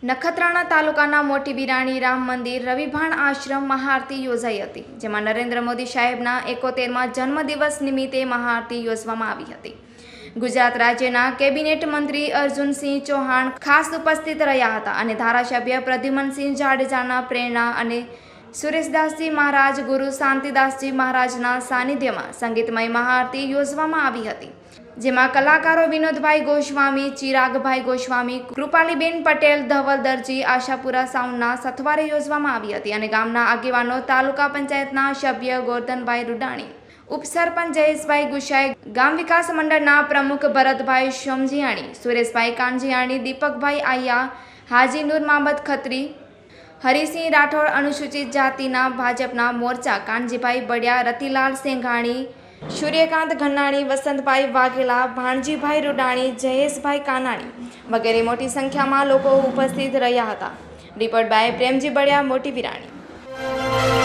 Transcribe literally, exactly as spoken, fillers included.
નખત્રાણા તાલુકાના મોટી બિરાણી રામ મંદિર રવિભાણ આશ્રમ મહાઆરતી યોજાઈ હતી, જેમાં નરેન્દ્ર મોદી સાહેબના એકોતેરમાં જન્મદિવસ નિમિત્તે મહાઆરતી યોજવામાં આવી હતી। ગુજરાત રાજ્યના કેબિનેટ મંત્રી અર્જુનસિંહ ચૌહાણ ખાસ ઉપસ્થિત રહ્યા હતા અને ધારાસભ્ય પ્રદ્યુમનસિંહ જાડેજાના પ્રેરણા અને સુરેશદાસજી મહારાજ ગુરુ શાંતિદાસજી મહારાજના સાનિધ્યમાં સંગીતમય મહાઆરતી યોજવામાં આવી હતી, જેમાં કલાકારો વિનોદભાઈ ગોસ્વામી, ચિરાગભાઈ ગોસ્વામી, કૃપાલીબેન પટેલ, ધવલ દરજી, આશાપુરા સાઉન્ડના સથવારે યોજવામાં આવી હતી અને ગામના આગેવાનો, તાલુકા પંચાયતના સભ્ય ગોરધનભાઈ રૂડાણી, ઉપસરપંચ જયેશભાઈ ગુસાઈ, ગામ વિકાસ મંડળના પ્રમુખ ભરતભાઈ સોમજીયાણી, સુરેશભાઈ કાનજીયાણી, દીપકભાઈ આયા, હાજી નૂર મહમદ ખત્રી, હરિસિંહ રાઠોડ, અનુસૂચિત જાતિના ભાજપના મોરચા કાનજીભાઈ બડિયા, રતિલાલ સેંઘાણી, સૂર્યકાંત ઘનાણી, વસંતભાઈ વાઘેલા, ભાણજીભાઈ રૂડાણી, જયેશભાઈ કાનાણી વગેરે મોટી સંખ્યામાં લોકો ઉપસ્થિત રહ્યા હતા। રિપોર્ટ બાય પ્રેમજી બડિયા, મોટી બિરાણી।